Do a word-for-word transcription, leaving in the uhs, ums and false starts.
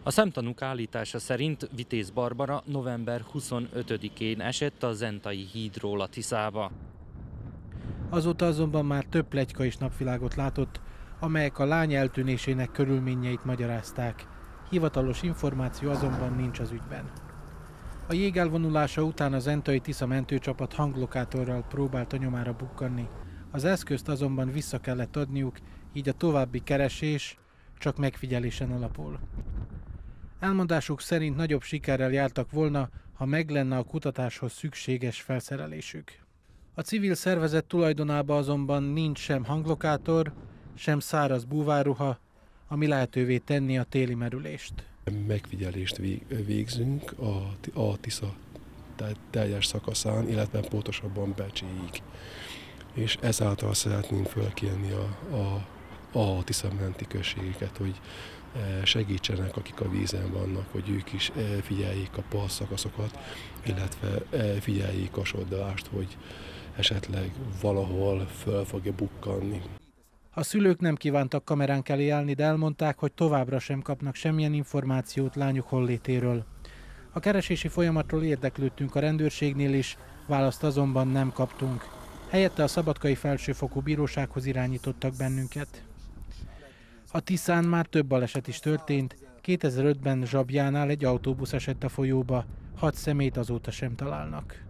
A szemtanúk állítása szerint Vitéz Barbara november huszonötödikén esett a Zentai hídról a Tiszába. Azóta azonban már több pletyka is napvilágot látott, amelyek a lány eltűnésének körülményeit magyarázták. Hivatalos információ azonban nincs az ügyben. A jég elvonulása után a Zentai Tisza mentőcsapat hanglokátorral próbált a nyomára bukkanni. Az eszközt azonban vissza kellett adniuk, így a további keresés csak megfigyelésen alapul. Elmondásuk szerint nagyobb sikerrel jártak volna, ha meg lenne a kutatáshoz szükséges felszerelésük. A civil szervezet tulajdonában azonban nincs sem hanglokátor, sem száraz búvárruha, ami lehetővé tenni a téli merülést. Megfigyelést végzünk a, a Tisza teljes szakaszán, illetve pontosabban Becséig. És ezáltal szeretnénk fölkérni a, a, a Tisza menti községeket, hogy segítsenek, akik a vízen vannak, hogy ők is figyeljék a partszakaszokat, illetve figyeljék a soddalást, hogy esetleg valahol föl fogja bukkanni. A szülők nem kívántak kameránk elé állni, de elmondták, hogy továbbra sem kapnak semmilyen információt lányuk hollétéről. A keresési folyamatról érdeklődtünk a rendőrségnél is, választ azonban nem kaptunk. Helyette a Szabadkai Felsőfokú Bírósághoz irányítottak bennünket. A Tiszán már több baleset is történt. kétezer-ötben Zsabjánál egy autóbusz esett a folyóba, hat személyt azóta sem találnak.